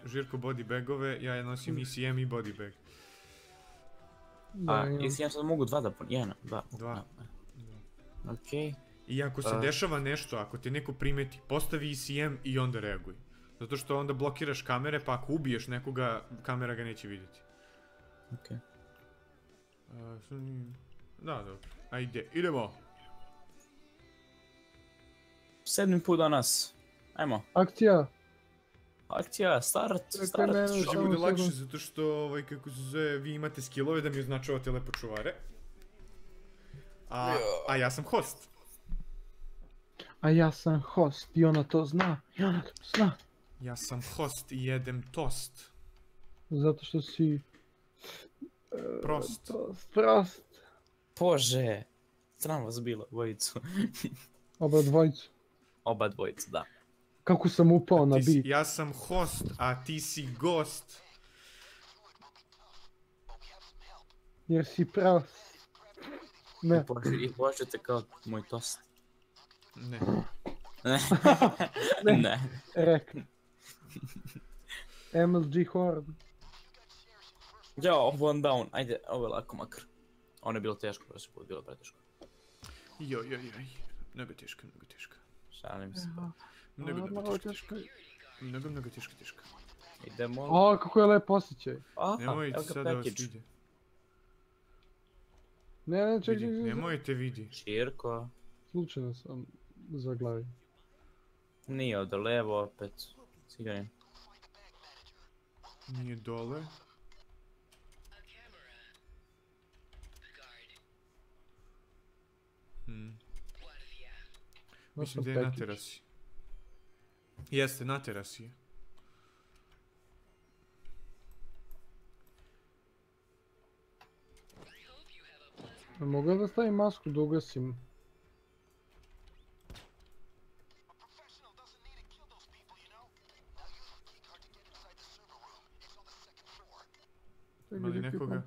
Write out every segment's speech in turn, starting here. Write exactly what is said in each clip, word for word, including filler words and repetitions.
Žirko body bagove, ja nosim E C M i body bag. A, E C M sad mogu dva da pun... Jedan, dva. Dva. Okej. I ako se dešava nešto, ako te neko primeti, postavi E C M i onda reaguj. Zato što onda blokiraš kamere, pa ako ubiješ nekoga, kamera ga neće vidjeti. Okej. Da, dobro. Ajde, idemo! Sedmi put danas. Ajmo. Akcija! Akcija, start, start. Što će bude lakše, zato što, ovaj, kako se zove, vi imate skillove da mi označavate lepo čuvare. A, a ja sam host. A ja sam host i ona to zna. I ona to zna. Ja sam host i jedem tost. Zato što si... Prost. Prost, prost. Bože. Sram vas bilo, dvojicu. Oba dvojicu. Oba dvojicu, da. Kako sam upao na bit. Ja sam host, a ti si gost. Jer si prost. Ne. I pošljete kao moj tost. Ne. Ne. Ne. Rekli. M L G Horde. Jao, one down. Ajde, ovo je lako makar. Ono je bilo teško, prošli put, bilo preteško. Joj, joj, joj. Mnogo teško, mnogo teško. Šalim se. Mnogo, mnogo teško. Mnogo, mnogo teško, teško. Idemo. O, kako je lep osjećaj. Aha, Nemojte evo ga sada vas package. vidi. Ne, ne, ček, ček, ček. Nemojte vidi. Širko. Slučajno sam zaglavio. Nije od levo opet. Siguran. Nije dole. Hmm. Mislim da je na terasi. Jeste, na terasi je. Mogu da stavim masku da ugasim? Ima li nekoga?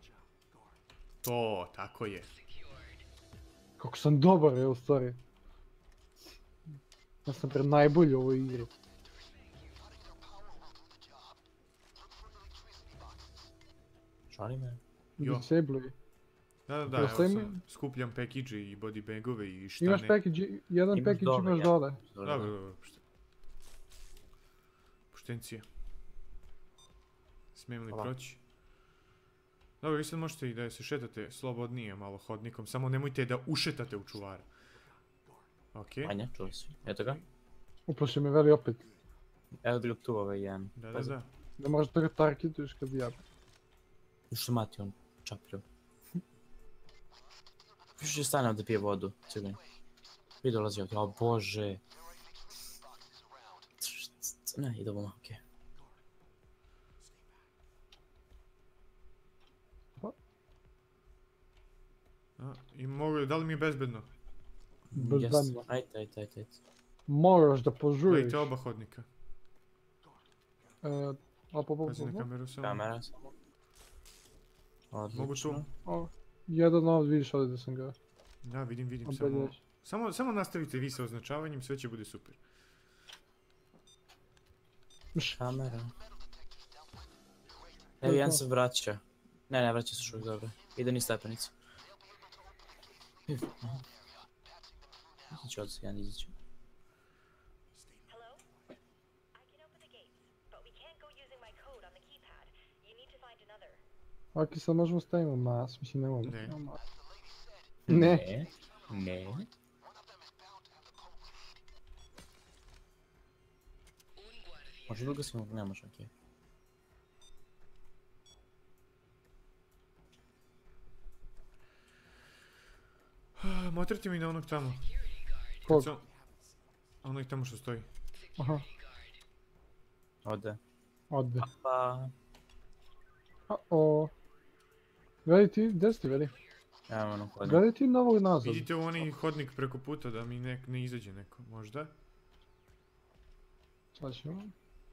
To, tako je. Kako sam dobar, je u stvari. Ja sam pred najbolji u ovoj igri. Šali me. Disabluj. Da, da, da, evo sam skupljam package i body bagove i štane. Imaš package, jedan package imaš dole. Dobro, dobro, poštencije. Smijem li proći? Dobro, vi sad možete i da se šetate slobodnije malo hodnikom, samo nemojte da ušetate u čuvara. Okej. Anja, čuli svi. Eto ga. Uplaši me veli opet. Evo drug tu ovaj jedan. Da, da, da. Da možeš da ga targetuješ kad ja. Što mati on čaplju. Više će stane da pije vodu, sigurno. I dolazi ovdje, o bože. Ne, ide ovoma, okej. I mogu, da li mi je bezbedno? Bezbedno. Ajde, ajde, ajde, ajde. Moraš da požuriš. Gledajte oba hodnika. Eee, op, op, op, Pazi na kameru samo. Kamera samo. Mogu tu. O, jedan ovdje, vidiš ovdje da sam ga. Da, vidim, vidim, samo... Samo, samo nastavite vi sa označavanjem, sve će bude super. Kamera. Evo, jedan se vraća. Ne, ne, vraća se još uvijek dobro. Ide ni stepenicu. Ići od se, jedan izići. Aki, sad možemo stavimo mas, mislim ne mogu. Ne. Ne. Ne. Može da ga svi mogu, ne može, okej. Motrite mi na onog tamo. Kog? Onog tamo što stoji. Aha. Ode. Ode. Pa... A-o. Gledaj ti, gdje si ti veli? Evo ono hodnik. Gledaj ti na ovog nazad. Vidite u onaj hodnik preko puta da mi nek, ne izađe neko, možda? Sad ćemo.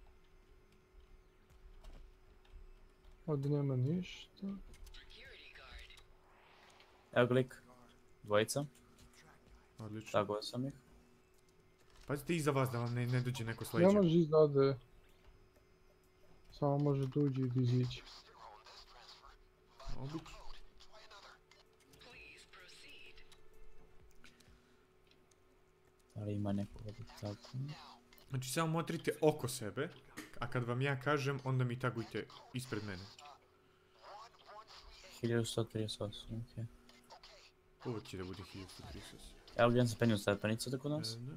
Ovdje nema ništa. Evo ga lik. Dvojica. Odlično. Tagovao sam ih. Pazite iza vas da vam ne, ne dođe neko sleđa. Ne može iza ode. Samo može da uđe i da izići. Mogu. Da li ima nekoga da tako? Znači samo motrite oko sebe, a kad vam ja kažem, onda mi tagujte ispred mene. hiljadu sto trideset osam, okej. Uvijek će da bude hiljadu sto trideset osam. Evo gdje sam penio stepenicu tako nas? E, da.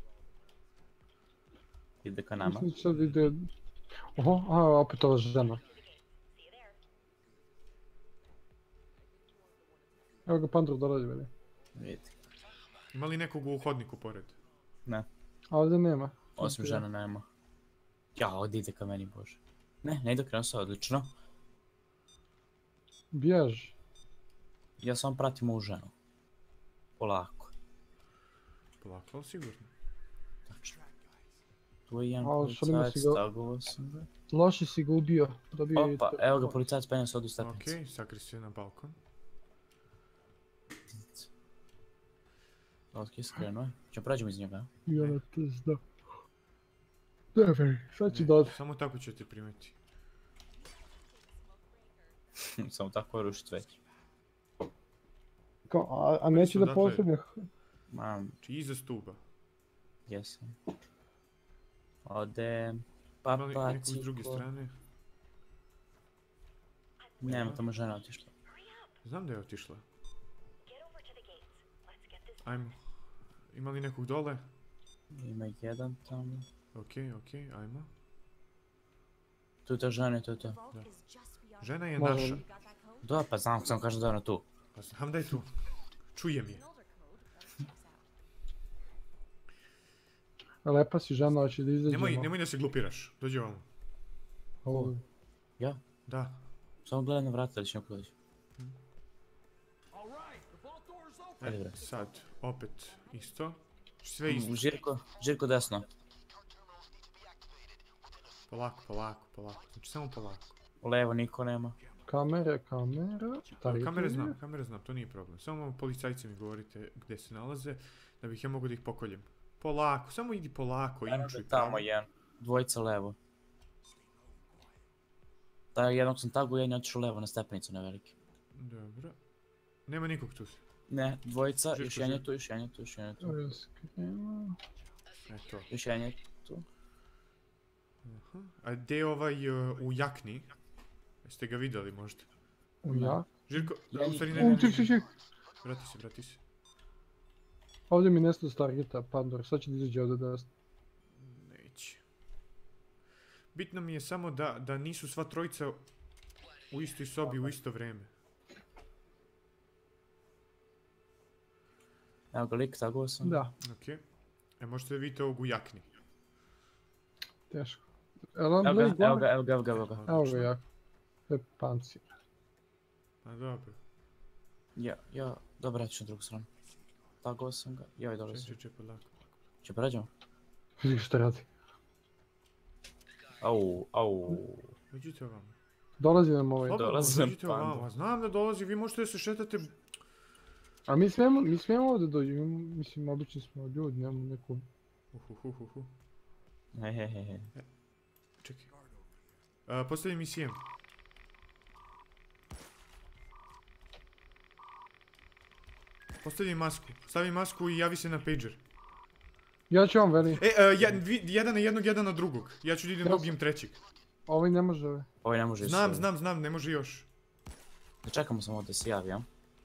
Ide ka nama. Mislim sad ide... Oho, a opet ova žena. Evo ga Pandro dolazi, veli. Vidite. Ima li nekog u hodniku pored? Ne, A ovdje nema. osim žena nema. Ja, ovdje ide ka meni, bože. Ne, ne ide krenuo se odlično. Bjež. Ja samo pratim ovu ženu. Polako. Polako, ali sigurno. Tačno. Tu je jedan A, šalimo policajac, si ga- tagovao sam ga. Loše si ga ubio. Dobio je Opa, to- evo ga policajac penio se odu stepenicu. Okej, sakri se na balkon. Ok, skrenuo je. Ćemo prađemo iz njega. I ona to zna. Dobro, sad ću Ne, da ode. samo tako ćete primeti. Samo tako rušit već. Kao, a, a neće da odatle. posljednje. Mam, Znači iza stuba. jesam. Ode... Pa, Ima li pa, nekog s druge strane? Nema, tamo žena otišla. Znam da je otišla. Ajmo. Ima li nekog dole? Ima jedan tamo. Okej, okej, ajmo. Tu je ta žena i to je to. Žena je Može. naša. Da, pa znam, sam kažem da je ona tu. Pa znam da je tu. Čujem je. Lepa si žena, hoće da izađemo. Nemoj, nemoj da se glupiraš. Dođi ovamo. Ovo. Ja? Da. Samo gledam na vrata da će neko doći. Ajde, E, bre. sad, opet isto. Sve isto. Mm, Žirko, Žirko desno. Polako, polako, polako. Znači samo polako. Levo niko nema. Kamere, kamera. Kamere Targetuje. znam, kamere znam, to nije problem. Samo policajci mi govorite gdje se nalaze, da bih ja mogao da ih pokoljem. Polako, samo idi polako, inčuj. Tamo jedan. Dvojica levo. Taj jednog sam tagu, jedan je otišao levo na stepenicu na veliki. Dobro. Nema nikog tu. Ne, dvojica, Žirko, još jedan je Žirko. tu, još jedan je tu, još jedan je tu. To je skriveno. Eto. Još jedan je tu. Aha. A gdje je ovaj uh, u jakni? Jeste ga vidjeli možda? U ja. Žirko, Ja da, u ih- stvari ne, ne, U, ne, ček, ček, ne. ček. Vrati se, vrati se. Ovdje mi nesto s targeta, Pandor. Sad će da izađe ovdje desno. Neće. Bitno mi je samo da, da nisu sva trojica u istoj sobi u isto vrijeme. Evo ga lik, tagovao sam. Da, Ok. E, možete da vidite ovog u jakni. teško. Jel on Evo ga, Blade evo gore? ga, evo ga, evo ga, evo ga. Evo ga jak. To je pancir. Pa dobro. Ja, ja, dobro, ja ću na drugu stranu. Tagovao sam ga, joj Če, dolazi. če, če, polako. Će pređemo? Vidi što radi. Au, au. Dođite ovamo. Dolazi nam ovaj. Slobodno, Dolazi nam dođite ovamo. panda. Znam da dolazi, vi možete da se šetate. A mi smijemo, mi smijemo ovdje dođemo. Mislim, obični smo ljudi, nemamo neku... Uhuhuhuhu. Hehehe. Čekaj. Uh, postavim i sijem. Postavim masku. Stavim masku i javi se na pager. Ja ću vam veli. E, uh, ja, dvi, jedan na jednog, jedan na drugog. Ja ću da idem da Ja ubijem trećeg. Ovaj ne može ove. Ovaj ne može Znam, se- znam, znam, ne može još. Da čekamo samo da se javi, ja?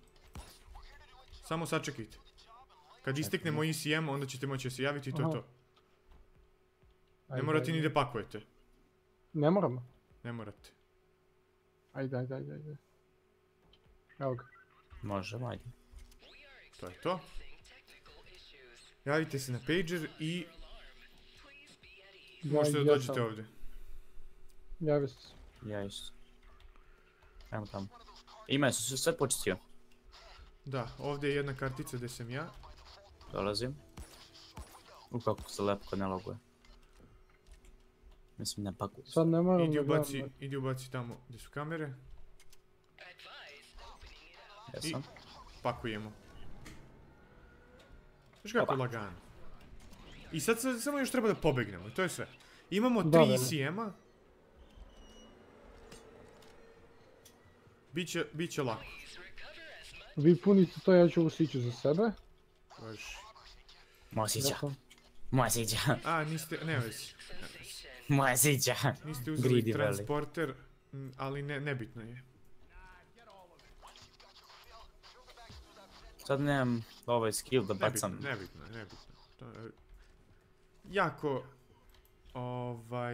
Samo sačekajte. Kad istekne moj E C M, onda ćete moći da se javiti i to je Aha. to. Ne Ajde, morate ni ajde. da pakujete. Ne moramo. Ne morate. Ajde, ajde, ajde, ajde. Evo ga. Možemo, ajde. To je to. Javite se na pager i Ja- možete da ja dođete sam. ovdje. Javi se. Ja isto. Ajmo tamo. Ima su se sve počistio. Da, ovdje je jedna kartica gdje sam ja. Dolazim. U kako se lepo ne loguje. Mislim ne pakuju se. Sad ne moram Idi da ubaci, gledam. idi ubaci tamo gdje su kamere. Jesam. Pakujemo. Znaš kako Opa. lagano. I sad sa- samo još treba da pobegnemo i to je sve. Imamo Da, tri da, E da. C M-a. Biće, biće lako. Vi punite to, ja ću ovo siću za sebe. Važi. Moja sića. Ja sam- Moja sića. A, niste, ne vezi. Ne vezi. Moja sića. Niste uzeli Greedy valley. transporter, m, ali ne, nebitno je. Sad nemam ovaj skill da Nebitno, bacam. nebitno, je, nebitno. To je jako, ovaj,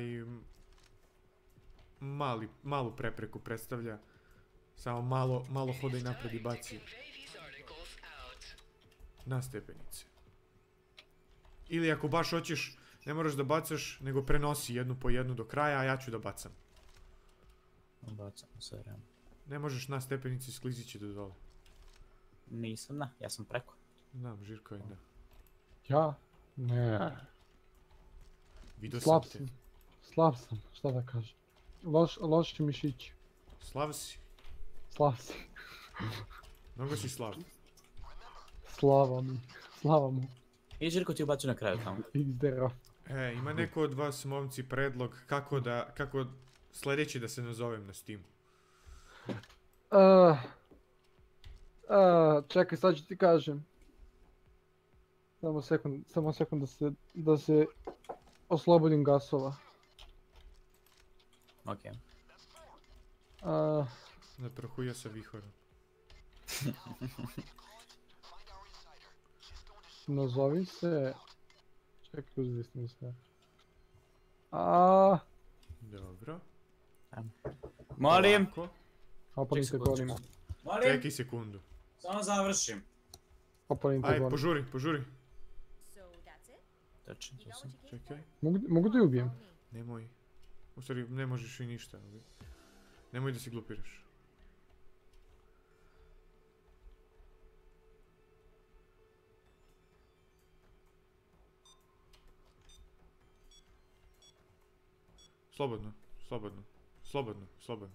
mali, malu prepreku predstavlja. Samo malo, malo hoda i napred i baci na stepenice. Ili ako baš hoćeš, ne moraš da bacaš, nego prenosi jednu po jednu do kraja, a ja ću da bacam. Bacam sve vreme. Ne možeš na stepenici, sklizit će do dole. Nisam, na, ja sam preko. Znam, Žirko je da. Ja? Ne. Vidio sam Slab te. sam. Slab sam, šta da kažem. Loš, loš će mišić. Slav si. Slab si. Mnogo si slav. Slava mi. Slava mu. I Žirko ti ubacio na kraju tamo. iks de raf. E, ima neko od vas, momci, predlog kako da, kako sljedeći da se nazovem na Steamu? Uh, uh, čekaj, sad ću ti kažem. Samo sekund, samo sekund da se, da se oslobodim gasova. Okej. Uh, Naprahuja sa vihorom. nazovi se... Čekaj, uzvistim sve. A, Dobro. Molim! Polako. opalim te sekundu, golim. Molim! Čekaj sekundu. Samo završim. Opalim te Aj, golim. požuri, požuri. Tačno, to sam. Čekaj. Mogu, mogu da je ubijem? Nemoj. U stvari, ne možeš i ništa. ali Nemoj da se glupiraš. Slobodno, slobodno, slobodno, slobodno.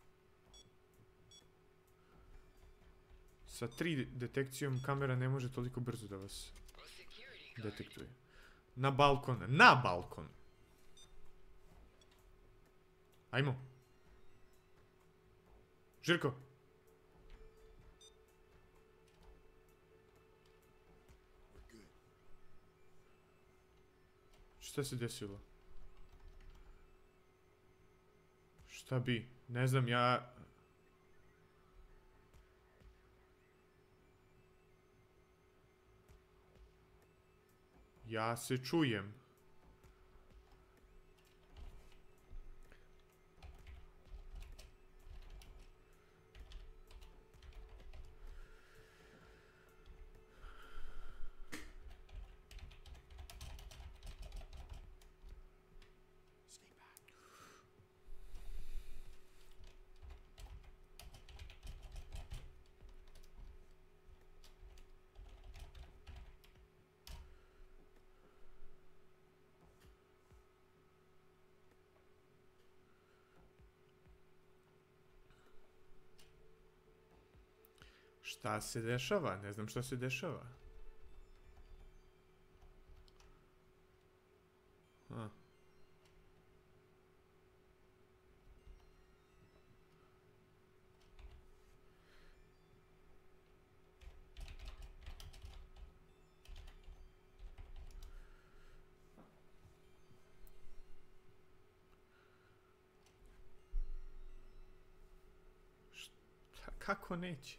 Sa tri detekcijom kamera ne može toliko brzo da vas detektuje. Na balkon, na balkon! Ajmo. Žirko. Šta se desilo? Šta bi? Ne znam, ja... Ja se čujem. Šta se dešava? Ne znam šta se dešava. A. Šta, kako neće?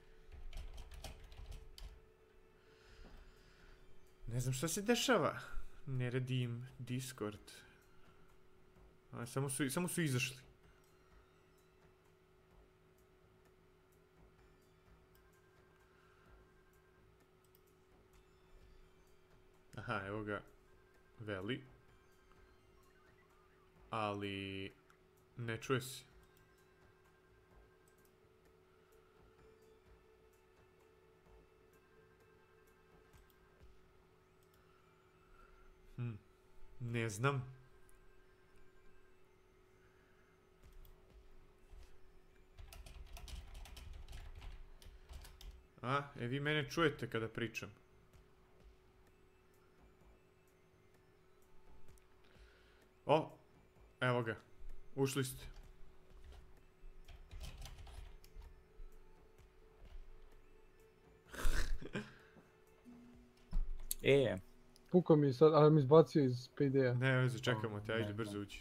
Ne znam šta se dešava. Ne radim Discord. A, samo, su, samo su izašli. Aha, evo ga. Veli. Ali... Ne čuje se. Hmm. Ne znam. A, e vi mene čujete kada pričam. O, evo ga. Ušli ste. E, Pukao mi sad, ali mi izbacio iz P D A. Ne veze, čekamo te, Ne, ajde ne. brzo uđi.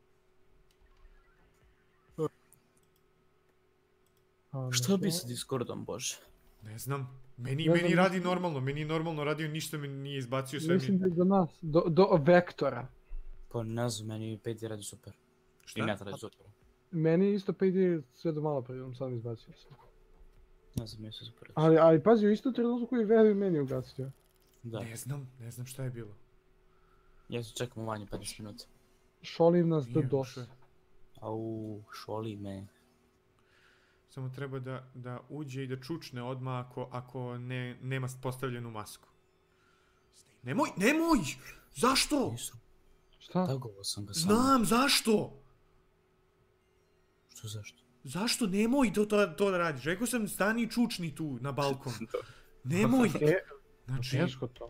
A, što bi našao. sa Discordom, bože? Ne znam. Meni, Ne znam, meni radi mislim- normalno, meni je normalno radio, ništa mi nije izbacio, sve Mislim mi... da je do nas, do, do vektora. Pa ne znam, meni pet D radi super. I Šta? net radi super. Meni je isto P D A sve do malo prije, on sam izbacio se. Ne znam, jesu super. Ali, ali pazi, u isto trenutku koji je Veru meni ugasio. Da, Ne znam, ne znam šta je bilo. ja se čekamo manje petnaest minuta. Šolim nas do Nije dos. ušao. Au, šoli me. Samo treba da, da uđe i da čučne odmah ako, ako ne, nema postavljenu masku. Nemoj, nemoj! Zašto? Nisam, Šta? tagovao sam ga samo. Znam, zašto? Što zašto? Zašto nemoj to, to, to da radiš? Rekao sam stani i čučni tu na balkon. Nemoj! E, Znači, teško to.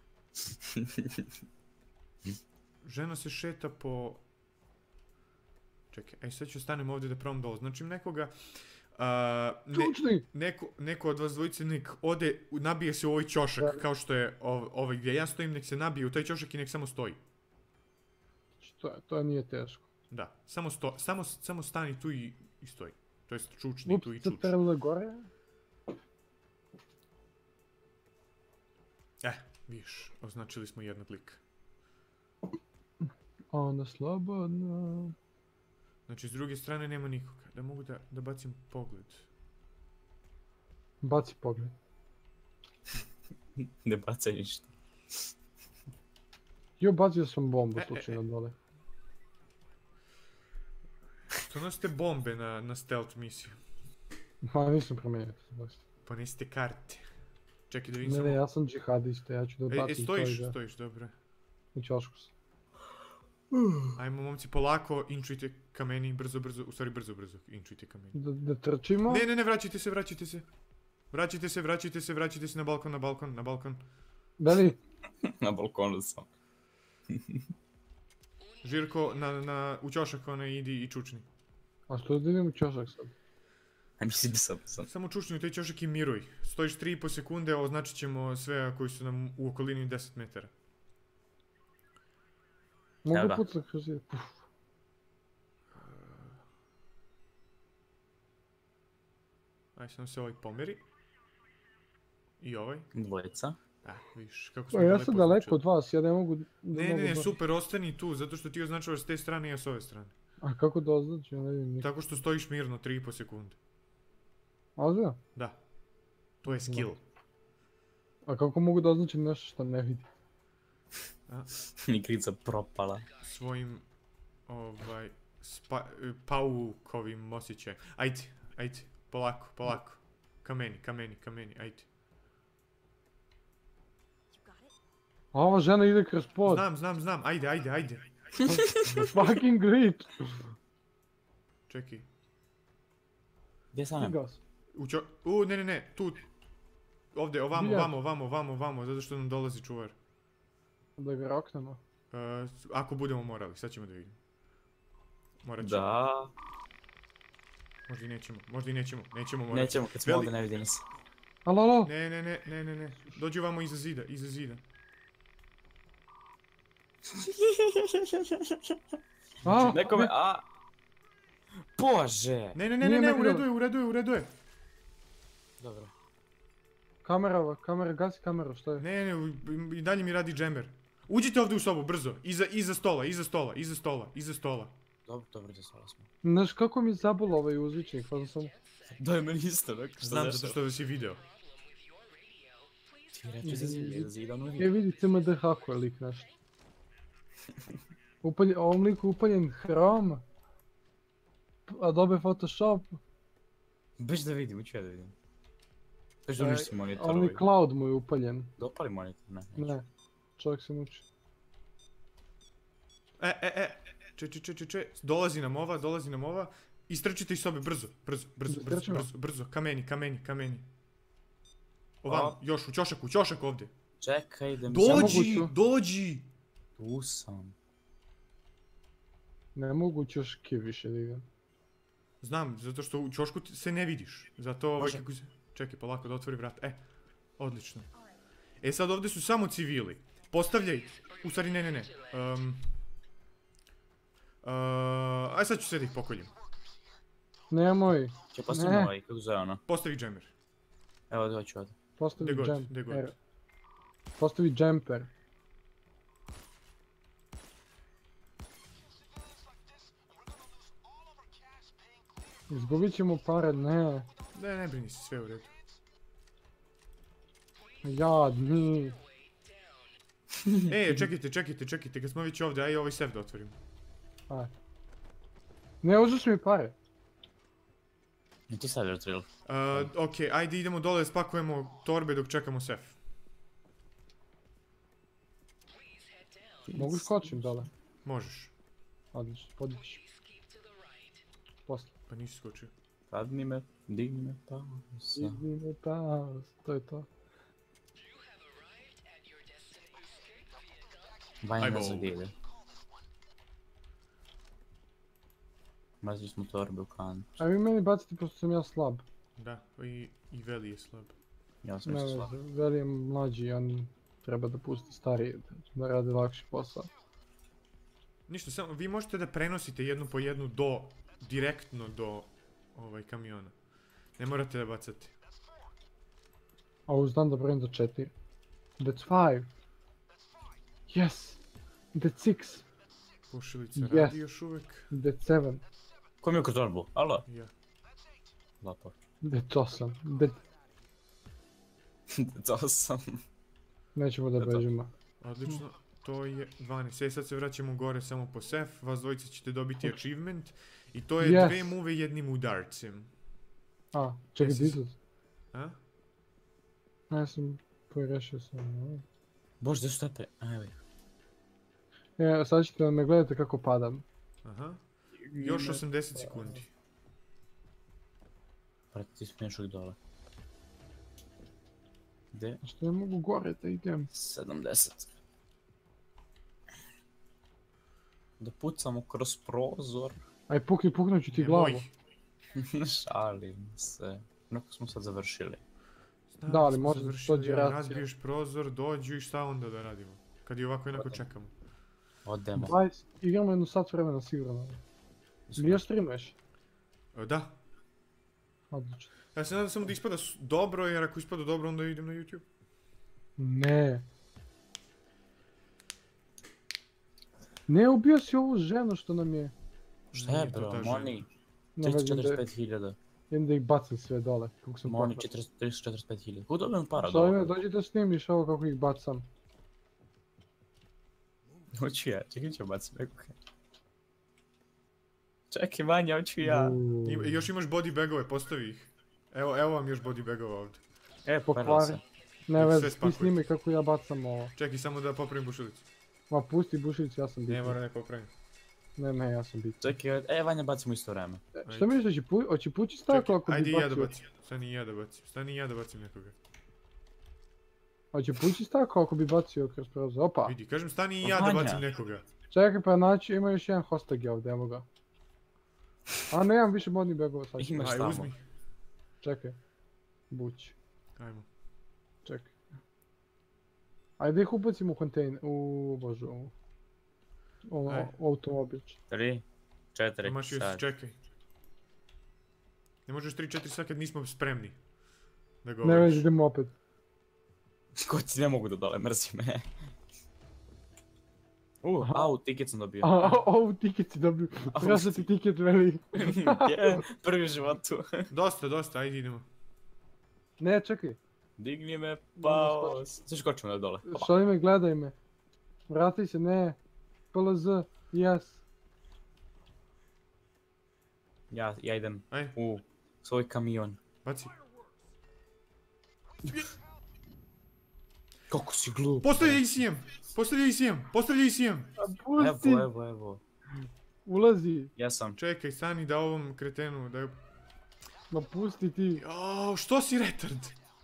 žena se šeta po... Čekaj, aj sad ću stanem ovdje da probam dole. Znači nekoga... a, ne, Čučni! neko, neko od vas dvojice nek ode, nabije se u ovaj ćošak kao što je ov, ovaj gdje ja stojim, nek se nabije u taj ćošak i nek samo stoji. To, je- to nije teško. Da, samo, sto, samo, samo stani tu i, i stoji. To jest čučni tu i Ups, sad čučni. perle gore. Eh, viš, označili smo jednog lika. Ona slobodno. Znači s druge strane nema nikoga. Da mogu da, da bacim pogled. Baci pogled. Ne bacaj ništa. Jo, bacio sam bombu E, e, slučajno dole. To nosite bombe na, na stealth misiju. Ma nisam promijenio to. baš. Pa nosite karte. Čekaj da vidim Ne, samo... ne, ja sam džihadista, ja ću da E, e, bacim stojiš, to i da stojiš, dobro. u ćošku sam. Ajmo momci polako, inčujte ka meni, brzo, brzo, u stvari brzo, brzo, inčujte ka meni. Da, da trčimo. Ne, ne, ne, vraćajte se, vraćajte se. Vraćajte se, vraćajte se, vraćajte se na balkon, na balkon, na balkon. Beli, Na balkonu sam. Žirko, na, na, u ćošak onaj idi i čučni. a što da idem u ćošak sad? A mislim da sam sam. Samo čučni u taj ćošak i miruj. Stojiš tri i po sekunde, označit ćemo sve koji su nam u okolini deset metara. Mogu Evo da. pucat kroz zid. Puf. Aj sam se ovaj pomeri. I ovaj. Dvojica. Ah, viš, kako smo O, ja lepo sam daleko označili. od vas, ja ne mogu... da Ne, mogu ne, ne, baš- super, ostani tu, zato što ti označavaš s te strane i ja s ove strane. A kako da označim, ja ne vidim ništa. Tako što stojiš mirno tri i po sekunde. Ozbiljno? Da. To je skill. A kako mogu da označim nešto što ne vidim? Igrica propala. Svojim, ovaj, spa, paukovim osjećajem. Ajde, ajde, polako, polako. Ka meni, ka meni, ka meni, ajde. A ova žena ide kroz pod. Znam, znam, znam, ajde, ajde, ajde. Fucking glitch. Čekaj. Gdje sam ja? Stigao sam. U čo... U, ne, ne, ne, tu. Ovdje, ovamo, Gdje? ovamo, ovamo, ovamo, ovamo, zato što nam dolazi čuvar. Da ga roknemo. E, ako budemo morali, sad ćemo da vidimo. Morat ćemo. Da. Možda i nećemo, možda i nećemo, nećemo morati. Nećemo, kad smo Veli- ovdje ne vidi nas. E, Alo, alo. Ne, ne, ne, ne, ne, ne. Dođi ovamo iza zida, iza zida. A, Nekome, a... Bože! Ne, ne, ne, ne, Nije ne, me u gledao. redu je, u redu je, u redu je. Dobro. Kamera, kamera, gasi kameru, što je? Ne, ne, u- i dalje mi radi džember. Uđite ovdje u sobu, brzo. Iza, iza stola, iza stola, iza stola, iza stola. Dobro, dobro, da stvala smo. Znaš kako mi zabolo ovaj uzvičnik, pa sam samo... Da je meni isto, rekao što Znam, zato što si video. Ti reći za zida, zida ono Je vidio. vidi C M D kako je lik nešto. Upaljen, ovom liku upaljen Chrome. Adobe Photoshop. Beš da vidim, uću ja da vidim. Beš da E, uništi monitor Only ovaj. Cloud mu je upaljen. Dopali monitor, ne. neću. Ne, čovjek se muči. E, e, e, če, če, če, če, če, dolazi nam ova, dolazi nam ova. Istrčite iz sobe, brzo, brzo, brzo, Da brzo, istrčimo? brzo, brzo, ka meni, ka meni, ka meni. Ovam, A. još, u ćošak, u ćošak ovdje. Čekaj, idem Dođi! samo... Dođi, mogu tu. dođi! Tu sam. Ne mogu ćoške više da idem. Znam, zato što u ćošku ti- se ne vidiš. Zato ovaj Može. kako se... Čekaj, polako da otvori vrat. E, odlično. E sad ovdje su samo civili. Postavljaj. U stvari ne, ne, ne. Um, uh, aj sad ću sve da ih pokoljem. Nemoj. Če postavim Ne. ovaj, kako zove ono? Postavi džemer. Evo, doću ovdje. Postavi Gde god, gde god. džemper. Postavi džemper. Izgubit ćemo pare, ne. Ne, ne brini se, sve u redu. Jadni. E, čekajte, čekajte, čekajte, kad smo već ovdje, aj ovaj sef da otvorimo. Aj. Ne, uzeš mi pare. I ti sad retrill. Uh, ok, ajde idemo dole, spakujemo torbe dok čekamo sef. Mogu skočim dole. Možeš. Odlično, podići. Posle. Pa nisi skočio. Padni me, digni me, pa... sa. Digni me pas, to je to. Vanja Ajmo. nas zadijede. Mazili smo torbe u kantu. A vi meni bacite pošto sam ja slab. Da, i, i Veli je slab. Ja sam Ne isto slab. veze, Veli je mlađi, on treba da pusti starije, da radi lakši posao. Ništa, samo vi možete da prenosite jednu po jednu do, direktno do ovaj kamiona. Ne morate da bacate. A ovo znam da brojim do četiri. That's five. Yes. That's six. Pošilica Yes. radi još uvek. That's seven. Ko mi je kroz torbu? Alo? Ja. Lapo. That's osam. That... To sam. Nećemo da Eto. bežimo. Odlično. To je dvanaest. E sad se vraćamo gore samo po sef. Vas dvojica ćete dobiti achievement. I to je Yes. dve muve jednim udarcem. A, čekaj, Jesi- di su? A? Ja sam pogrešio sam. no. Bož, gdje su tepe? Evo ih. E, sad ćete da me gledate kako padam. Aha. Još osamdeset sekundi. Prati, ti smiješ uvijek dole. Gdje? A što ne mogu gore da idem? sedamdeset. Da pucamo kroz prozor. Aj pukni, puknut ću ti Nemoj. glavu. Šalim se. Onako smo sad završili. Znam Da, ali smo može završili, dođe a racija. razbiješ prozor, dođu i šta onda da radimo? Kad i ovako jednako čekamo. Odemo. dvadeset, igramo jednu sat vremena sigurno. Ili još streamuješ? E, Da. Odlično. Ja se nadam samo da ispada s- dobro, jer ako ispada dobro onda idem na YouTube. Ne. Ne, ubio si ovu ženu što nam je. Šta je Nije to bro, ta žena. Moni? Ne vezi, tristo da, četrdeset pet hiljada. idem da ih bacim sve dole. Kako sam Moni pokvaran. tristo četrdeset pet hiljada. Kako dobijem para Što ime, dobro? dođi da snimiš ovo kako ih bacam. Hoću ja, čekaj ću bacim nekoga. Čekaj Vanja, hoću ja. Uuu. I, još imaš body bagove, postavi ih. Evo, evo vam još body bagova ovdje. E, Pokvari. pokvarila se. Ne Sve vezi, ti spakuj. snimi kako ja bacam ovo. Čekaj samo da popravim bušilicu. Ma pusti bušilicu, ja sam Ne bitan. mora ne popravim. Ne, ne, ja sam bitan. Čekaj, e Vanja bacimo isto vreme. E, Šta misliš, hoće pu- hoće pući staklo Čekaj, ako ajde bi i ja da bacio? bacim. Stani i ja da bacim. Stani i ja da bacim nekoga. Hoće pući staklo ako bi bacio kroz prozor. Opa, Vidi, kažem stani i ja da Vanja. bacim nekoga. čekaj pa naći, ima još jedan hostag je ovdje, evo ga. A nemam više modnih begova sad. Ih imaš Aj, tamo. uzmi. Čekaj. Buć. Ajmo. Čekaj. Ajde ih ubacimo u kontejner, u bože, u... u, Aj. u automobil. Tri, četiri, Promašio si, sad. čekaj. Ne možeš tri četiri sad kad nismo spremni. Da Ne govoriš. vezi, idemo opet. Ko ti ne mogu da dole, mrzi me. Uh, au, tiket sam dobio. A, ovu tiket si dobio. Treba ti tiket veli. Je, prvi u životu. Dosta, dosta, ajde idemo. Ne, čekaj. Digni me, pao. Sve skočimo da dole. Šali me, gledaj me. Vrati se, ne. P L Z, yes. Ja, ja idem Aj, u svoj kamion. baci. Kako si glup. Postavljaj I C M! Postavljaj I C M! Postavljaj I C M! Pusti, Evo, evo, evo. ulazi. Ja sam. Čekaj, stani da ovom kretenu, da... Ma pusti ti. Jao, što si retard?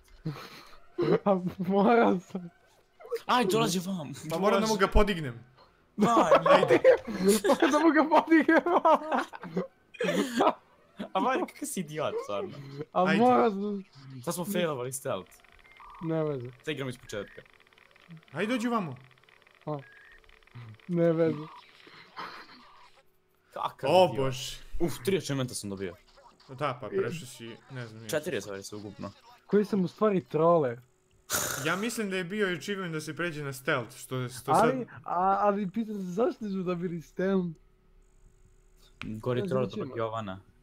A mora sam. Aj, dolazi vam. Pa moram da mu ga podignem. Vanja, ajde. Da mu ga podignem. A Vanja, kakav si idiot, stvarno. A Ajde. mora sam. Sad smo failovali stealth. Ne veze, Sad igram iz početka. Ajde dođi vamo. ne veze. Kakav O idiot. bož. Uf, tri achievementa sam dobio. Da pa prešao si, ne znam. nije. Četiri je stvari sve ukupno. Koji sam u stvari troller. Ja mislim da je bio achievement da se pređe na stealth, što, što Ali, sad... a, ali pitam se zašto su dobili stealth? Gori Ja troll znači od ima. Jovana.